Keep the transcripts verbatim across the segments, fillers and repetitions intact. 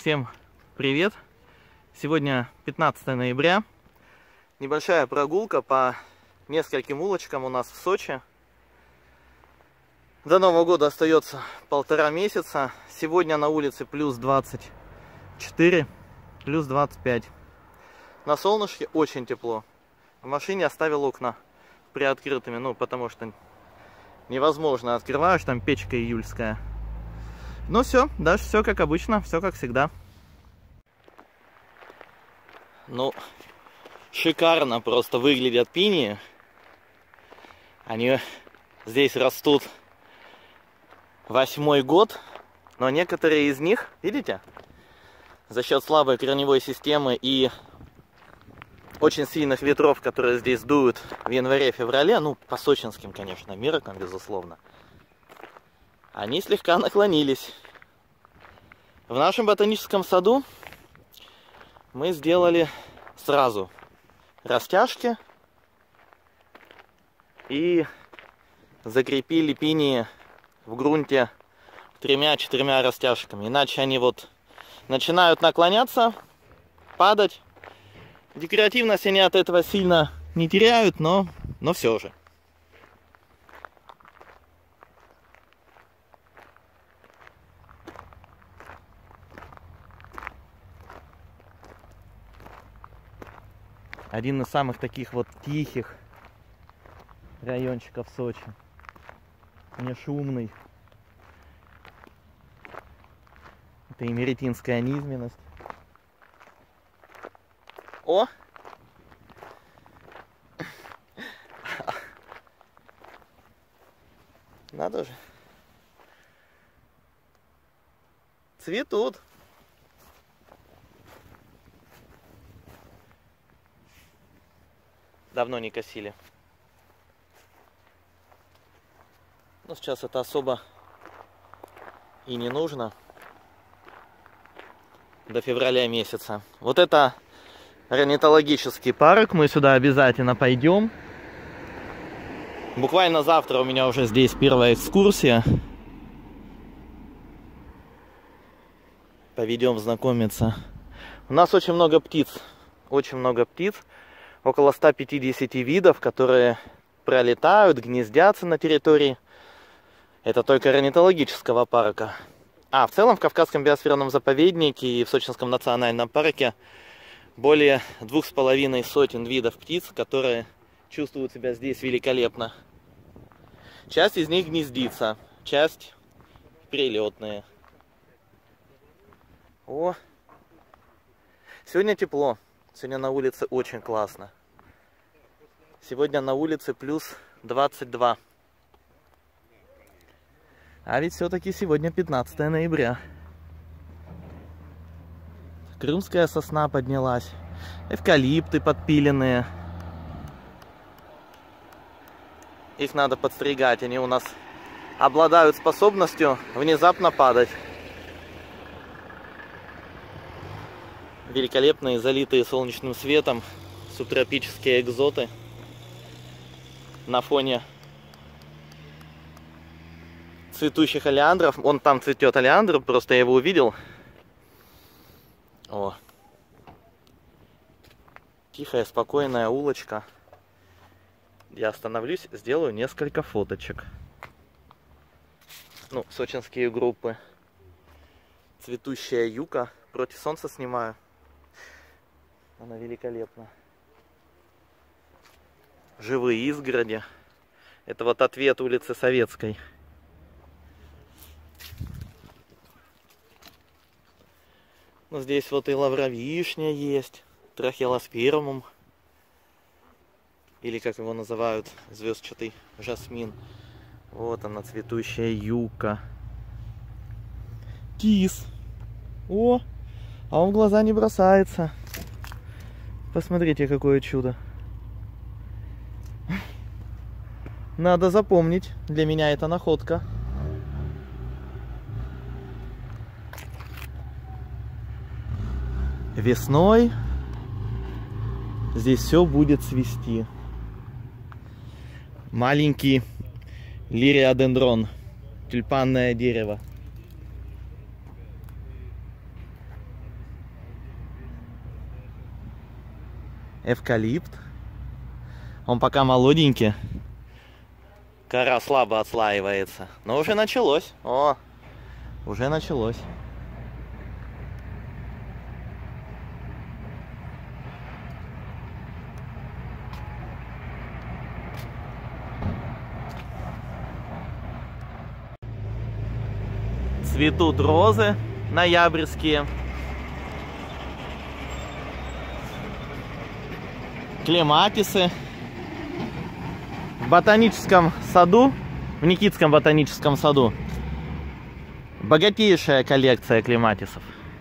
Всем привет! Сегодня пятнадцатое ноября. Небольшая прогулка по нескольким улочкам у нас в Сочи. До Нового года остается полтора месяца. Сегодня на улице плюс двадцать четыре, плюс двадцать пять. На солнышке очень тепло. В машине оставил окна приоткрытыми, ну потому что невозможно. Открываешь, там печка июльская. Ну все, дальше все как обычно, все как всегда. Ну, шикарно просто выглядят пинии. Они здесь растут восьмой год, но некоторые из них, видите, за счет слабой корневой системы и очень сильных ветров, которые здесь дуют в январе-феврале, ну, по сочинским, конечно, меркам, безусловно, они слегка наклонились. В нашем ботаническом саду мы сделали сразу растяжки и закрепили пинии в грунте тремя-четырьмя растяжками. Иначе они вот начинают наклоняться, падать. Декоративность они от этого сильно не теряют, но, но все же. Один из самых таких вот тихих райончиков Сочи. Не шумный. Это имеретинская низменность. О! Надо же. Цветут. Давно не косили. Но сейчас это особо и не нужно. До февраля месяца. Вот это орнитологический парк. Мы сюда обязательно пойдем. Буквально завтра у меня уже здесь первая экскурсия. Поведем знакомиться. У нас очень много птиц. Очень много птиц. Около ста пятидесяти видов, которые пролетают, гнездятся на территории. Это только орнитологического парка. А в целом в Кавказском биосферном заповеднике и в Сочинском национальном парке более двух с половиной сотен видов птиц, которые чувствуют себя здесь великолепно. Часть из них гнездится, часть прилетные. О! Сегодня тепло. Сегодня на улице очень классно. Сегодня на улице плюс двадцать два. А ведь все-таки сегодня пятнадцатое ноября. Крымская сосна поднялась. Эвкалипты подпиленные. Их надо подстригать. Они у нас обладают способностью внезапно падать. Великолепные, залитые солнечным светом субтропические экзоты на фоне цветущих олеандров. Вон там цветет олеандр, просто я его увидел. О. Тихая, спокойная улочка. Я остановлюсь, сделаю несколько фоточек. Ну, сочинские группы. Цветущая юка. Против солнца снимаю. Она великолепна. Живые изгороди. Это вот ответ улицы Советской. Ну, здесь вот и лавровишня есть. Трахелоспермум. Или как его называют, звездчатый жасмин. Вот она, цветущая юка. Тис. О! А он в глаза не бросается. Посмотрите, какое чудо. Надо запомнить. Для меня это находка. Весной здесь все будет цвести. Маленький лириодендрон. Тюльпанное дерево. Эвкалипт. Он пока молоденький. Кора слабо отслаивается. Но уже началось. О, уже началось. Цветут розы ноябрьские. Клематисы. В ботаническом саду, в Никитском ботаническом саду, богатейшая коллекция клематисов.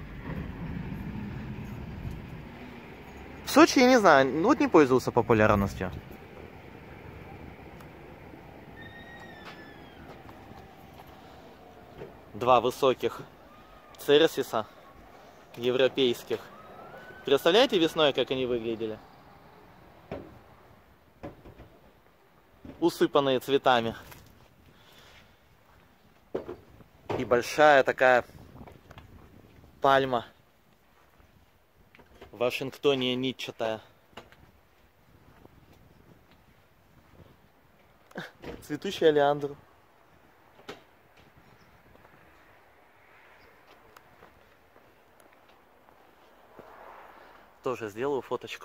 В Сочи, я не знаю, вот не пользовался популярностью. Два высоких церсиса европейских. Представляете весной, как они выглядели? Усыпанные цветами. И большая такая пальма в Вашингтоне нитчатая. Цветущий олеандр. Тоже сделаю фоточку.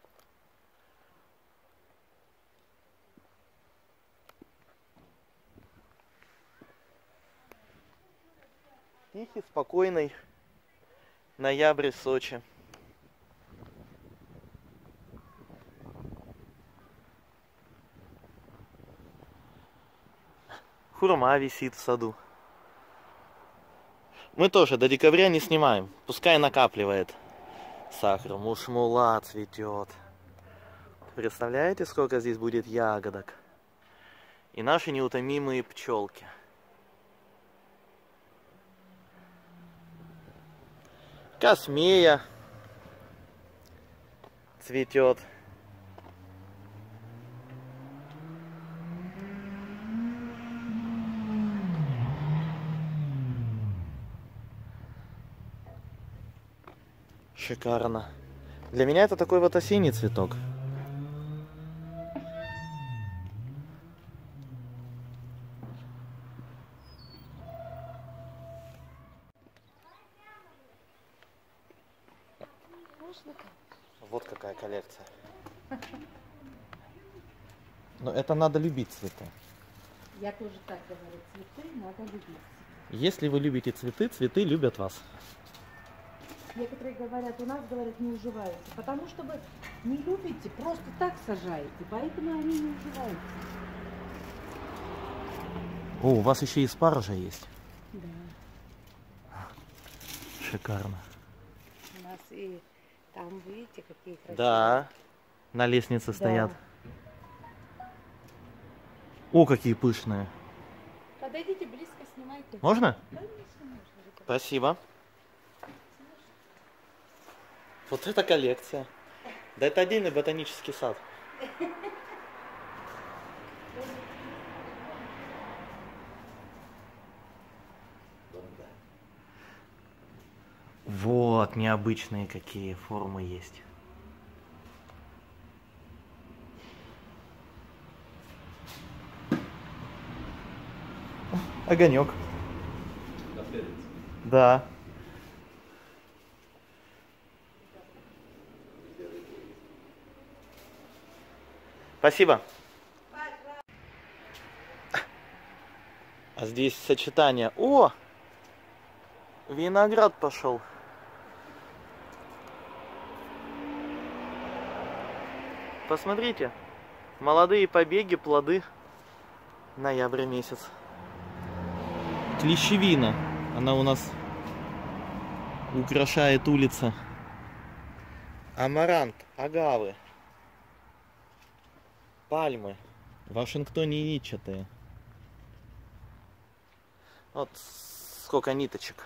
Тихий, спокойный ноябрь в Сочи. Хурма висит в саду. Мы тоже до декабря не снимаем. Пускай накапливает сахар. Мушмула цветет. Представляете, сколько здесь будет ягодок? И наши неутомимые пчелки. Космея цветет. Шикарно. Для меня это такой вот осенний цветок. Вот какая коллекция. Но это надо любить цветы. Я тоже так говорю, цветы надо любить. Если вы любите цветы, цветы любят вас. Некоторые говорят, у нас, говорят, не уживаются. Потому что вы не любите, просто так сажаете. Поэтому они не уживаются. О, у вас еще и спаржа есть. Да. Шикарно. У нас и там, видите, какие красивые. Да, на лестнице Да. стоят. О, какие пышные. Подойдите близко, снимайте. Можно? Конечно, можно. Спасибо. Вот это коллекция. Да это отдельный ботанический сад. Вот, необычные какие формы есть. Огонек. Да. Спасибо. А здесь сочетание. О! Виноград пошел. Посмотрите. Молодые побеги, плоды. Ноябрь месяц. Клещевина. Она у нас украшает улицы. Амарант, агавы. Пальмы. В Вашингтоне нитчатые. Вот сколько ниточек.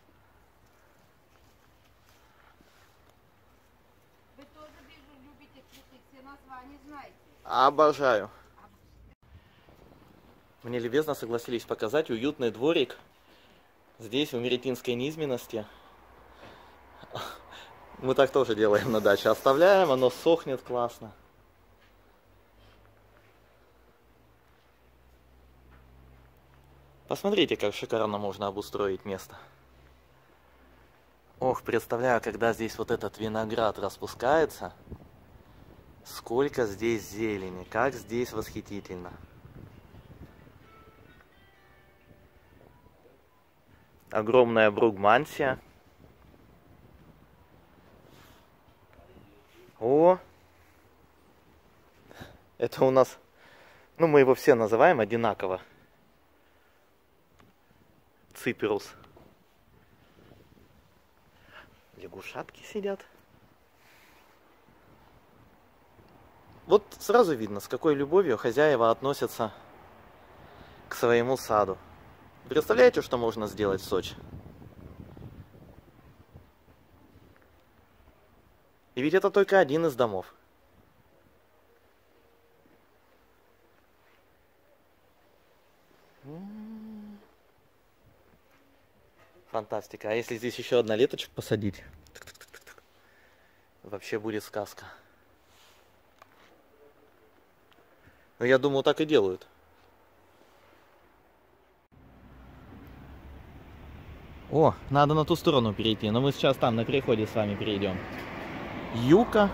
Вы тоже, вижу, любите цветы, все названия знаете. Обожаю. Мне любезно согласились показать уютный дворик здесь, в Меретинской низменности. Мы так тоже делаем на даче. Оставляем, оно сохнет классно. Посмотрите, как шикарно можно обустроить место. Ох, представляю, когда здесь вот этот виноград распускается, сколько здесь зелени, как здесь восхитительно. Огромная бругмансия. О, это у нас, ну мы его все называем одинаково. Циперус. Лягушатки сидят. Вот сразу видно, с какой любовью хозяева относятся к своему саду. Представляете, что можно сделать в Сочи? И ведь это только один из домов. Фантастика. А если здесь еще одна леточек посадить? Вообще будет сказка. Но я думаю, так и делают. О, надо на ту сторону перейти. Но мы сейчас там на переходе с вами перейдем. Юка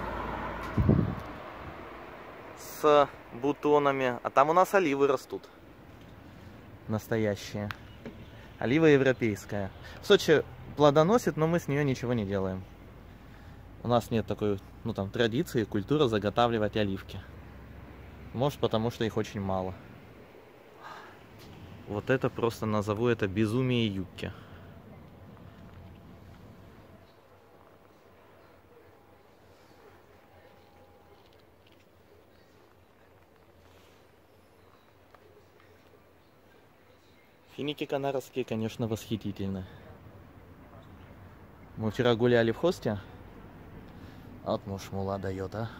с бутонами. А там у нас оливы растут. Настоящие. Олива европейская. В Сочи плодоносит, но мы с нее ничего не делаем. У нас нет такой, ну там, традиции, культуры заготавливать оливки. Может, потому что их очень мало. Вот это просто назову это безумие юбки. Финики канарские, конечно, восхитительны. Мы вчера гуляли в хосте. Вот муж мула дает, а.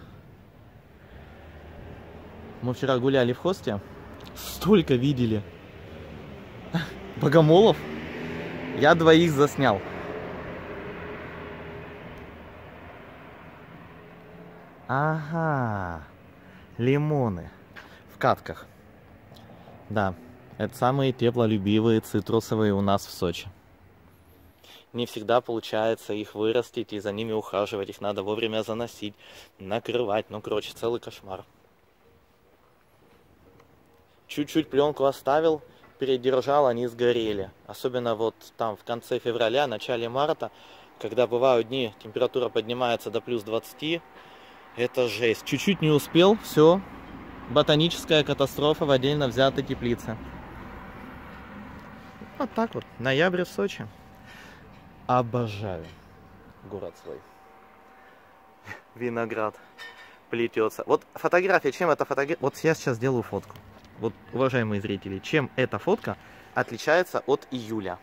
Мы вчера гуляли в хосте. Столько видели богомолов. Я двоих заснял. Ага. Лимоны. В катках. Да. Это самые теплолюбивые цитрусовые у нас в Сочи. Не всегда получается их вырастить и за ними ухаживать. Их надо вовремя заносить, накрывать. Ну, короче, целый кошмар. Чуть-чуть пленку оставил, передержал, они сгорели. Особенно вот там в конце февраля, начале марта, когда бывают дни, температура поднимается до плюс двадцати. Это жесть. Чуть-чуть не успел, все. Ботаническая катастрофа в отдельно взятой теплице. Вот так вот. Ноябрь в Сочи. Обожаю город свой. Виноград плетется. Вот фотография, чем эта фотография... Вот я сейчас делаю фотку. Вот, уважаемые зрители, чем эта фотка отличается от июля?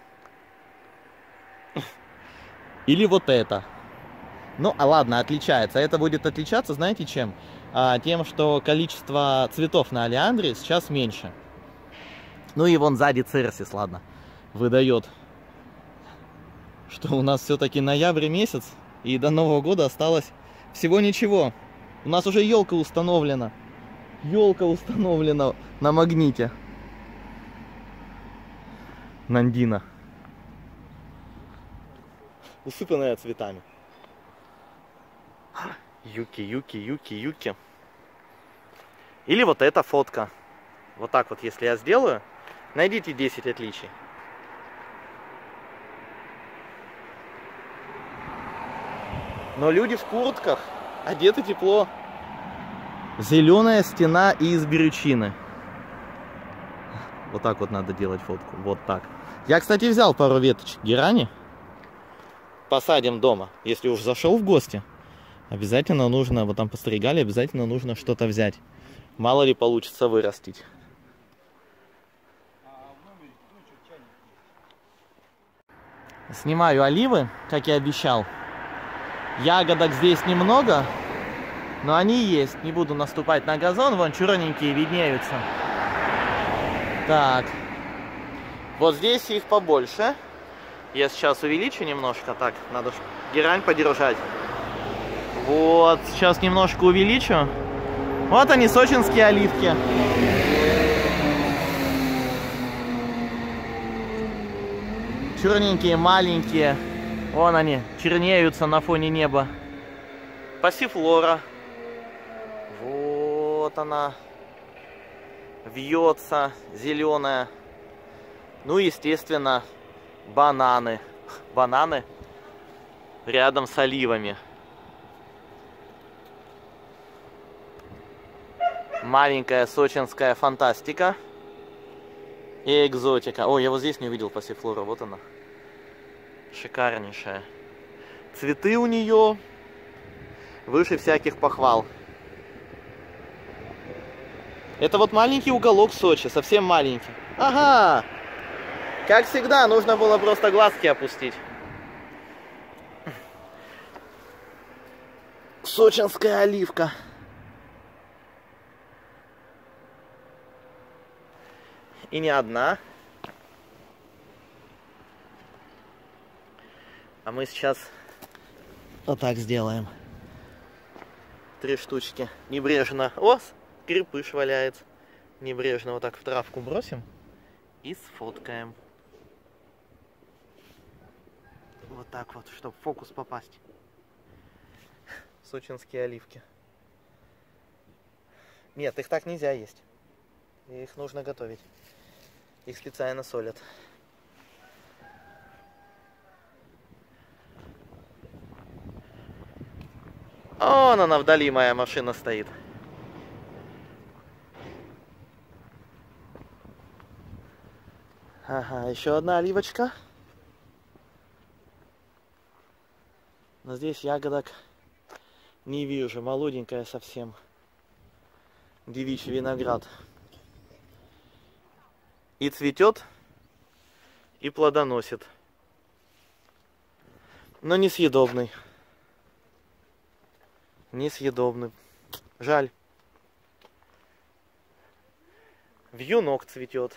Или вот это? Ну, а ладно, отличается. Это будет отличаться, знаете, чем? А, тем, что количество цветов на олеандре сейчас меньше. Ну и вон сзади церсис, ладно, выдает, что у нас все-таки ноябрь месяц, и до Нового года осталось всего ничего. У нас уже елка установлена. Елка установлена на магните. Нандина. Усыпанная цветами. Юки, юки, юки, юки. Или вот эта фотка. Вот так вот, если я сделаю, найдите десять отличий. Но люди в куртках, одеты тепло. Зеленая стена из берючины. Вот так вот надо делать фотку. Вот так. Я, кстати, взял пару веточек герани. Посадим дома. Если уж зашел в гости, обязательно нужно, вот там постригали, обязательно нужно что-то взять. Мало ли получится вырастить. Снимаю оливы, как и обещал. Ягодок здесь немного, но они есть. Не буду наступать на газон, вон черненькие виднеются. Так. Вот здесь их побольше. Я сейчас увеличу немножко. Так, надо герань подержать. Вот, сейчас немножко увеличу. Вот они, сочинские оливки. Черненькие, маленькие. Вон они, чернеются на фоне неба. Пассифлора. Вот она. Вьется, зеленая. Ну, естественно, бананы. Бананы рядом с оливами. Маленькая сочинская фантастика и экзотика. Ой, я вот здесь не увидел пассифлору, вот она. Шикарнейшая. Цветы у нее выше всяких похвал. Это вот маленький уголок Сочи, совсем маленький. Ага! Как всегда, нужно было просто глазки опустить. Сочинская оливка. И не одна. А мы сейчас вот так сделаем. Три штучки. Небрежно. О, крепыш валяется. Небрежно вот так в травку бросим. И сфоткаем. Вот так вот, чтобы в фокус попасть. Сочинские оливки. Нет, их так нельзя есть. Их нужно готовить. Их специально солят. Вон она вдали, моя машина стоит. Ага, еще одна оливочка. Но здесь ягодок не вижу, молоденькая совсем. Девичий виноград. И цветет, и плодоносит. Но несъедобный. Несъедобный. Жаль. Вьюнок цветет.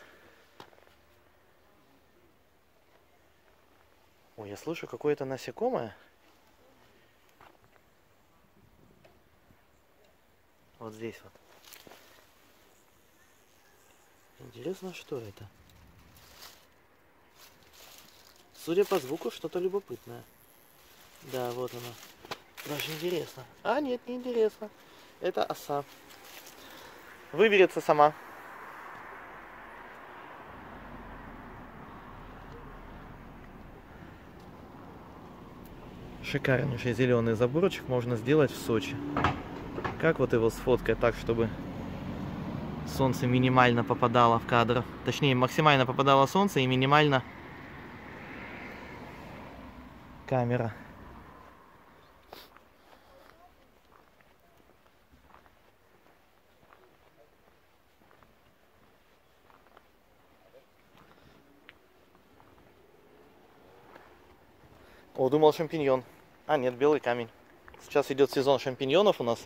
Ой, я слышу какое-то насекомое. Вот здесь вот. Интересно, что это? Судя по звуку, что-то любопытное. Да, вот оно. Даже интересно. А, нет, не интересно. Это оса. Выберется сама. Шикарнейший зеленый заборчик можно сделать в Сочи. Как вот его сфоткать так, чтобы солнце минимально попадало в кадр? Точнее, максимально попадало солнце и минимально камера. О, думал шампиньон. А, нет, белый камень. Сейчас идет сезон шампиньонов у нас.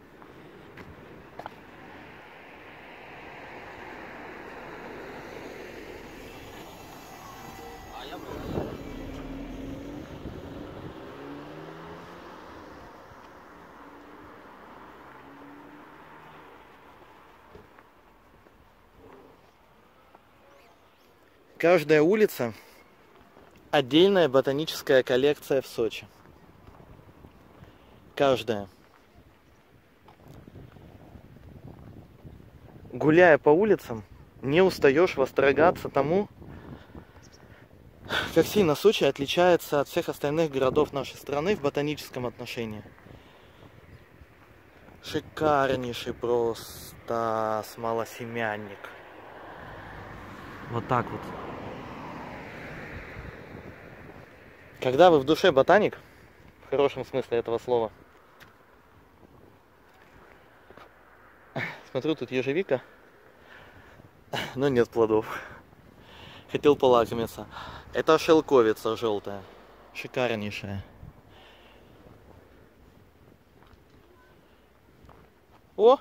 Каждая улица — отдельная ботаническая коллекция в Сочи. Каждая. Гуляя по улицам, не устаешь восторгаться тому, как сильно Сочи отличается от всех остальных городов нашей страны в ботаническом отношении. Шикарнейший просто смолосемянник. Вот так вот. Когда вы в душе ботаник, в хорошем смысле этого слова. Смотрю, тут ежевика, но нет плодов. Хотел полакомиться. Это шелковица желтая. Шикарнейшая. О!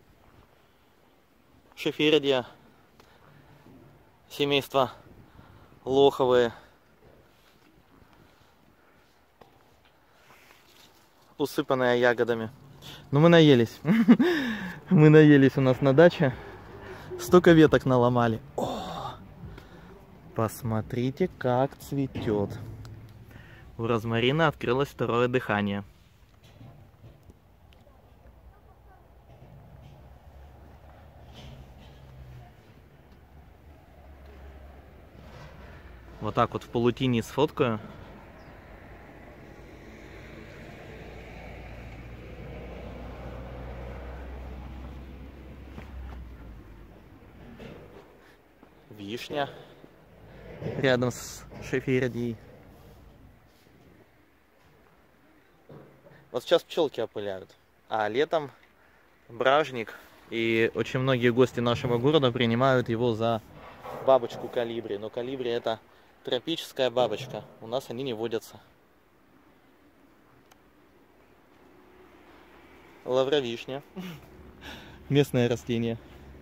Шефирдия. Семейство лоховые. усыпанная ягодами. Но мы наелись. Мы наелись у нас на даче. Столько веток наломали. О! Посмотрите, как цветет. У розмарина открылось второе дыхание. Вот так вот в полутени сфоткаю. Вишня рядом с шефердией. Вот сейчас пчелки опыляют, а летом бражник, и очень многие гости нашего города принимают его за бабочку колибри. Но колибри — это тропическая бабочка, у нас они не водятся. Лавровишня, местное растение.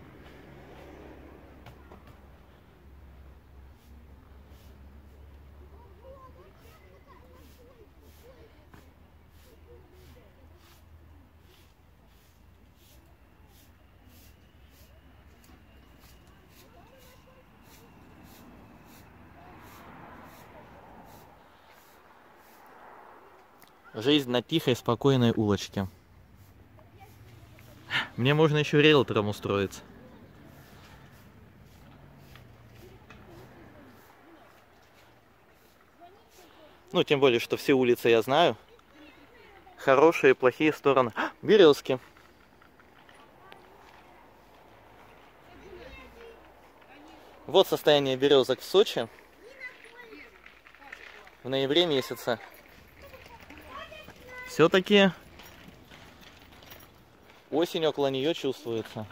Жизнь на тихой, спокойной улочке. Мне можно еще риэлтором устроиться. Ну, тем более, что все улицы я знаю. Хорошие и плохие стороны. А, березки. Вот состояние березок в Сочи в ноябре месяце. Все-таки осень около нее чувствуется.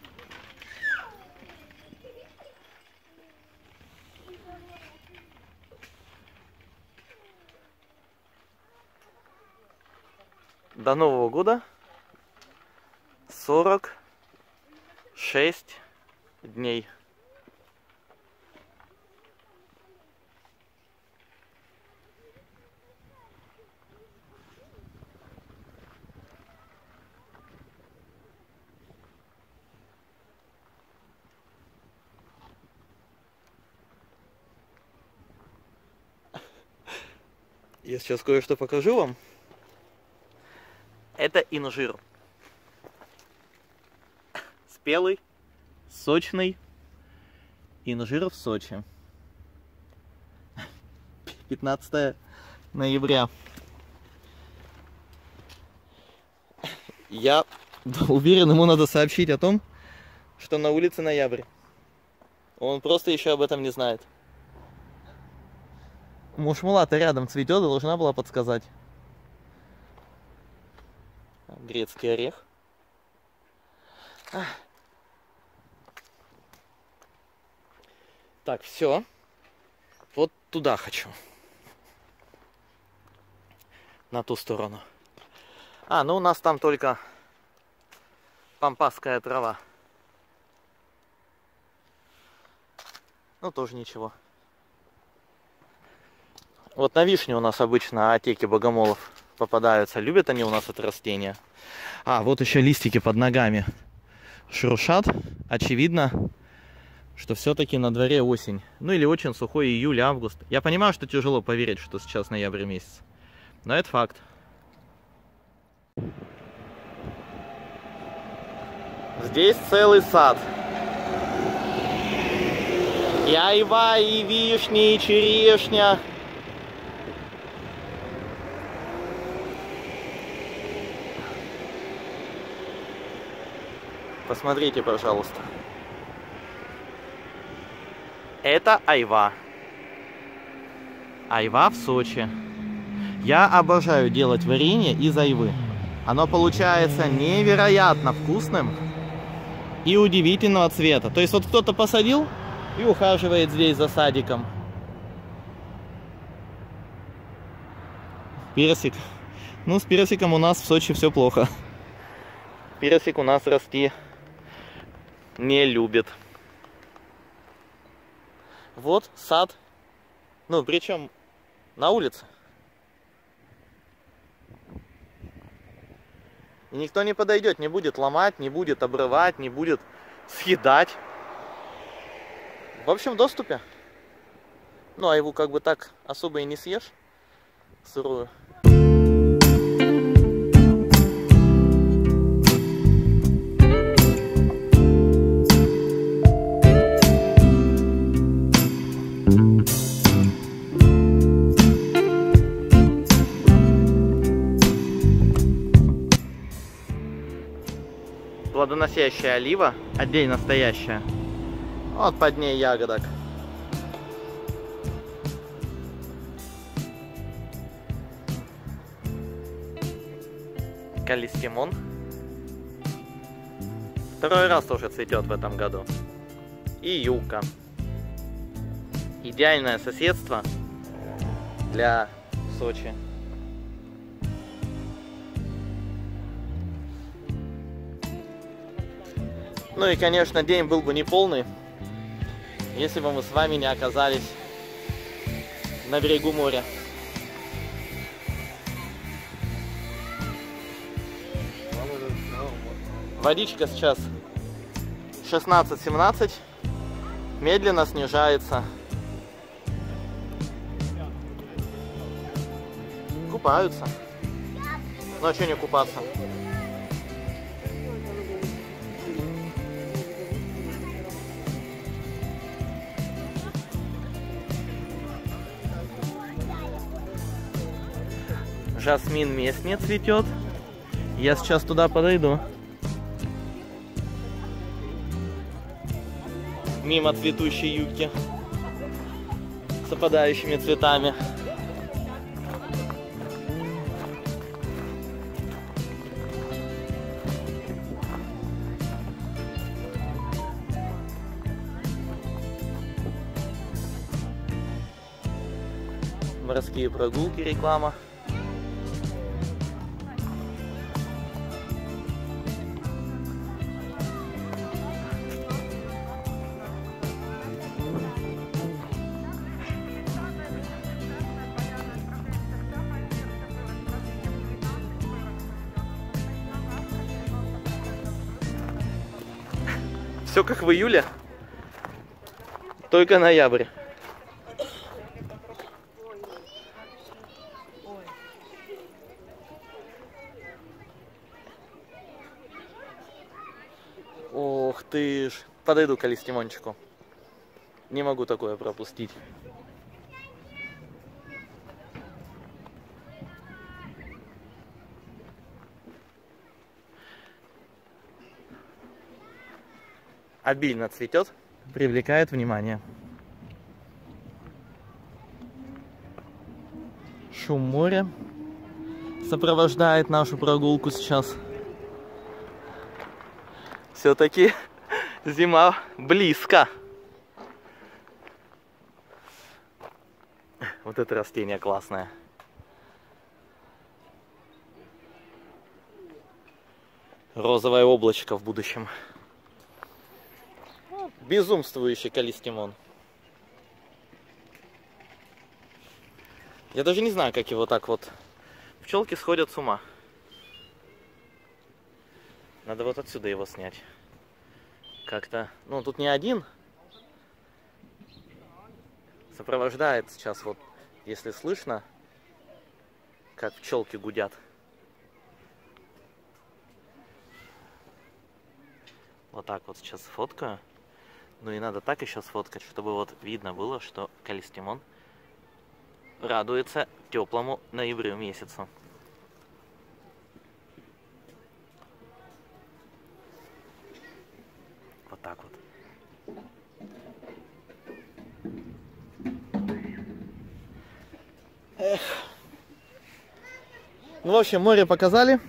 До Нового года сорок шесть дней. Я сейчас кое-что покажу вам. Это инжир. Спелый, сочный инжир в Сочи. пятнадцатое ноября. Я уверен, ему надо сообщить о том, что на улице ноябрь. Он просто еще об этом не знает. Мушмула-то рядом цветет, должна была подсказать. Грецкий орех. Так, все. Вот туда хочу. На ту сторону. А, ну у нас там только пампасская трава. Ну, тоже ничего. Вот на вишне у нас обычно отеки богомолов попадаются. Любят они у нас это растение. А, вот еще листики под ногами шуршат. Очевидно, что все-таки на дворе осень. Ну или очень сухой июль, август. Я понимаю, что тяжело поверить, что сейчас ноябрь месяц. Но это факт. Здесь целый сад. И айва, и вишня, и черешня. Посмотрите, пожалуйста. Это айва. Айва в Сочи. Я обожаю делать варенье из айвы. Оно получается невероятно вкусным и удивительного цвета. То есть вот кто-то посадил и ухаживает здесь за садиком. Персик. Ну, с персиком у нас в Сочи все плохо. Персик у нас расти не любит. Вот сад. Ну, причем на улице. И никто не подойдет, не будет ломать, не будет обрывать, не будет съедать. В общем, в доступе. Ну, а его как бы так особо и не съешь сырую. Плодоносящая олива, отдельно стоящая. Вот под ней ягодок. Калистимон. Второй раз тоже цветет в этом году. И юка. Идеальное соседство для Сочи. Ну и, конечно, день был бы неполный, если бы мы с вами не оказались на берегу моря. Водичка сейчас шестнадцать-семнадцать, медленно снижается. Купаются. Ну а что не купаться? Жасмин местный цветет. Я сейчас туда подойду. Мимо цветущей юбки с опадающими цветами. Морские прогулки, реклама. Все как в июле, только ноябрь. Ох ты ж. Подойду к Калистимончику. Не могу такое пропустить. Обильно цветет, привлекает внимание. Шум моря сопровождает нашу прогулку сейчас. Все-таки зима близко. Вот это растение классное. Розовое облачко в будущем. Безумствующий Калистимон. Я даже не знаю, как его так вот... Пчелки сходят с ума. Надо вот отсюда его снять. Как-то... Ну, тут не один. Сопровождает сейчас вот, если слышно, как пчелки гудят. Вот так вот сейчас сфоткаю. Ну и надо так еще сфоткать, чтобы вот видно было, что Калистимон радуется теплому ноябрю месяцу. Вот так вот. Эх. Ну, в общем, море показали.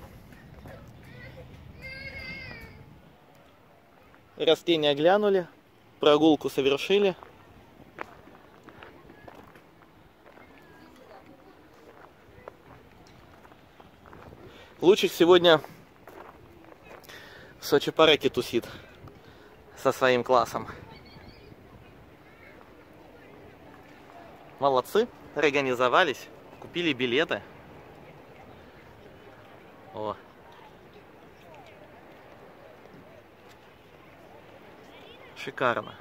Растения глянули, прогулку совершили. Лучик сегодня в Сочи-Парке тусит со своим классом. Молодцы, организовались, купили билеты. О, Шикарно.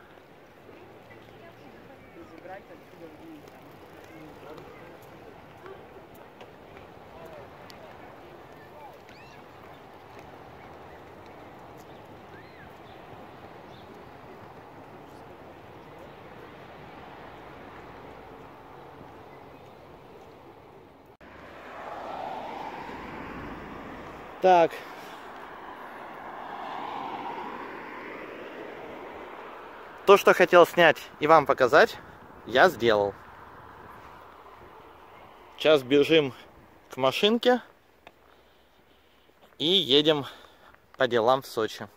Так. То, что хотел снять и вам показать, я сделал. Сейчас бежим к машинке и едем по делам в Сочи.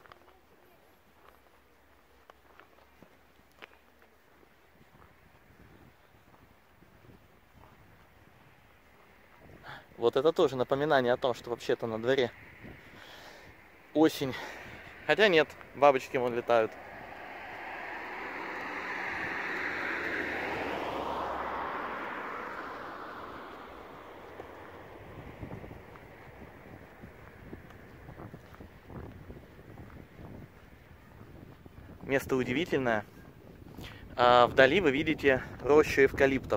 Вот это тоже напоминание о том, что вообще-то на дворе осень. Хотя нет, бабочки вон летают. Место удивительное. А вдали вы видите рощу эвкалиптов.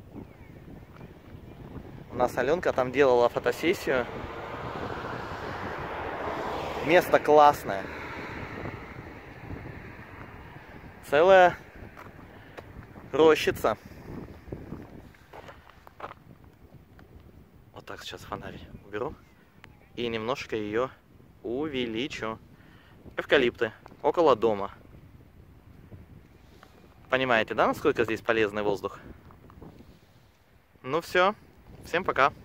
У нас Аленка там делала фотосессию. Место классное. Целая рощица. Вот так сейчас фонарь уберу. И немножко ее увеличу. Эвкалипты. Около дома. Понимаете, да, насколько здесь полезный воздух? Ну все. Всем пока.